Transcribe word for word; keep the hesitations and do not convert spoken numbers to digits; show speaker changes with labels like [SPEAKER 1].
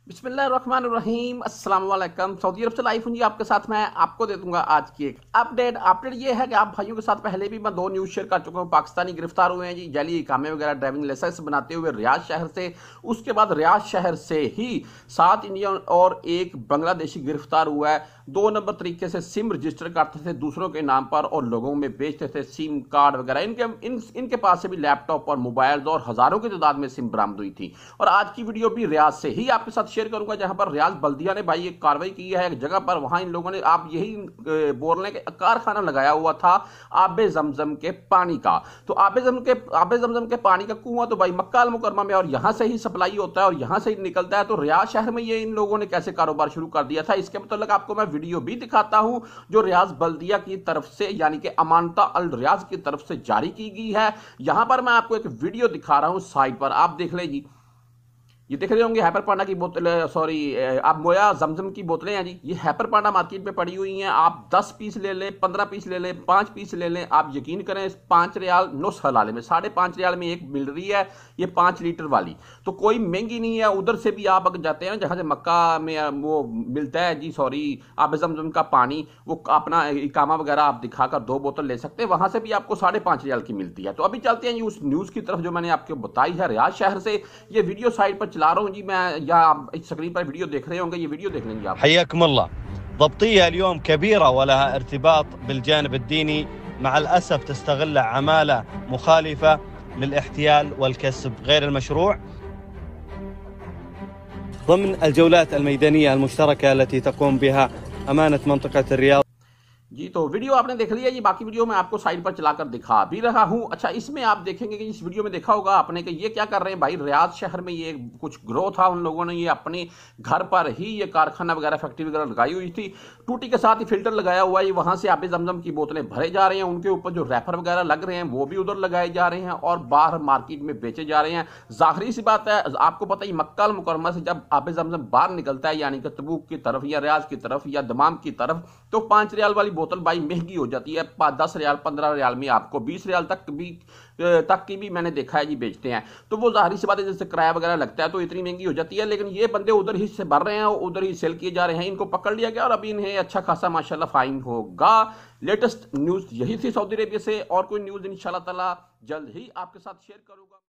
[SPEAKER 1] बिस्मिल्लाहिर्रहमानिर्रहीम अस्सलाम वालेकुम। सऊदी अरब से लाइव हूँ जी आपके साथ। मैं आपको दे दूंगा आज की एक अपडेट। अपडेट ये है कि आप भाइयों के साथ पहले भी मैं दो न्यूज़ शेयर कर चुका हूँ। पाकिस्तानी गिरफ्तार हुए हैं जी जाली इकामे वगैरह ड्राइविंग लाइसेंस बनाते हुए रियाद शहर से। उसके बाद रियाद शहर से ही सात इंडियन और एक बांग्लादेशी गिरफ्तार हुआ है। दो नंबर तरीके से सिम रजिस्टर करते थे दूसरों के नाम पर और लोगों में बेचते थे सिम कार्ड वगैरह। इनके इन, इनके पास से भी लैपटॉप और मोबाइल और हजारों की तादाद में सिम बरामद हुई थी। और आज की वीडियो भी रियाद से ही आपके साथ शेयर करूंगा जहां पर रियाद बल्दिया ने भाई एक कार्रवाई की है एक जगह पर। वहां इन लोगों ने आप यही बोल रहे हैं कि कारखाना लगाया हुआ था आबे जमजम के पानी का। तो आबे जमजम के आबे जमजम के पानी का कुआं तो भाई मक्का अल मुकरमा में और यहां से ही सप्लाई होता है और यहां से ही निकलता है। तो रियाद शहर में ये इन लोगों ने कैसे कारोबार शुरू कर दिया था इसके मतलब आपको मैं वीडियो भी दिखाता हूं जो रियाज बल्दिया की तरफ से यानी कि अमानता अल रियाज की तरफ से जारी की गई है। यहां पर मैं आपको एक वीडियो दिखा रहा हूं साइड पर, आप देख लीजिए। ये देख रहे होंगे हैपर पांडा की बोतल, सॉरी आप मोया जमजम की बोतलें हैं जी। ये हैपर पांडा मार्केट में पड़ी हुई हैं। आप दस पीस ले लें, पंद्रह पीस ले लें, पांच पीस ले लें, आप यकीन करें पांच रियाल नुस्ख हलाले में साढ़े पांच रियाल में एक मिल रही है ये पांच लीटर वाली। तो कोई महंगी नहीं है। उधर से भी आप अगर जाते हैं ना जहां से मक्का में वो मिलता है जी, सॉरी आबे जमजम का पानी, वो अपना इकामा वगैरह आप दिखाकर दो बोतल ले सकते हैं। वहां से भी आपको साढ़े पांच रियाल की मिलती है। तो अभी चलते हैं जी उस न्यूज की तरफ जो मैंने आपको बताई है रियाद शहर से। ये वीडियो साइड पर चला रहा हूं जी मैं, या आप स्क्रीन पर वीडियो देख रहे होंगे, ये वीडियो देख लेंगे आप।
[SPEAKER 2] حياكم الله. ضبطية اليوم كبيرة ولها ارتباط بالجانب الديني، مع الأسف تستغل عمالة مخالفة للاحتيال والكسب غير المشروع ضمن الجولات الميدانية المشتركة التي تقوم بها أمانة منطقة الرياض।
[SPEAKER 1] जी तो वीडियो आपने देख लिया जी। बाकी वीडियो मैं आपको साइड पर चलाकर दिखा भी रहा हूं। अच्छा, इसमें आप देखेंगे कि इस वीडियो में देखा होगा आपने कि ये क्या कर रहे हैं भाई। रियाद शहर में ये कुछ ग्रोथ था, उन लोगों ने ये अपने घर पर ही ये कारखाना वगैरह फैक्ट्री वगैरह लगाई हुई थी। टूटी के साथ ही फिल्टर लगाया हुआ है। वहां से आबे जमजम की बोतलें भरे जा रहे हैं, उनके ऊपर जो रैपर वगैरह लग रहे हैं वो भी उधर लगाए जा रहे हैं और बाहर मार्केट में बेचे जा रहे हैं। जाहिर सी बात है, आपको पता ही मक्का अल मुकरमा से जब आबे जमजम बाहर निकलता है यानी कि तबूक की तरफ या रियाज की तरफ या दमाम की तरफ, तो पांच रियाल वाली बोतल भाई महंगी हो जाती है। दस रियाल पंद्रह रियाल में आपको बीस रियाल तक भी तक की भी मैंने देखा है जी बेचते हैं। तो वो जाहिर सी बात है जैसे किराया वगैरह लगता है तो इतनी महंगी हो जाती है। लेकिन ये बंदे उधर ही से भर रहे हैं, उधर ही सेल किए जा रहे हैं। इनको पकड़ लिया गया और अभी इन्हें अच्छा खासा माशाल्लाह फाइन होगा। लेटेस्ट न्यूज यही थी सऊदी अरेबिया से, और कोई न्यूज इंशाल्लाह ताला जल्द ही आपके साथ शेयर करूंगा।